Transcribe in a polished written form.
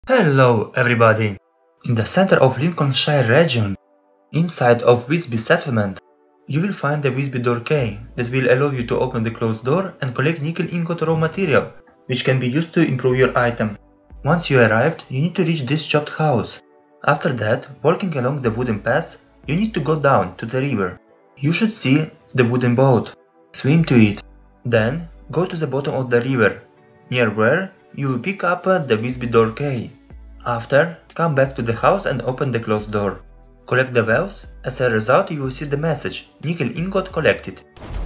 Hello everybody! In the center of Lincolnshire region, inside of Whisby settlement, you will find the Whisby door key that will allow you to open the closed door and collect nickel ingot raw material, which can be used to improve your item. Once you arrived, you need to reach this chopped house. After that, walking along the wooden path, you need to go down to the river. You should see the wooden boat. Swim to it. Then, go to the bottom of the river, near where you will pick up the Whisby door key. After, come back to the house and open the closed door. Collect the wealth. As a result, you will see the message, Nickel Ingot collected.